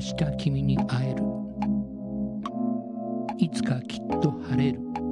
日君に会える。いつかきっと晴れる。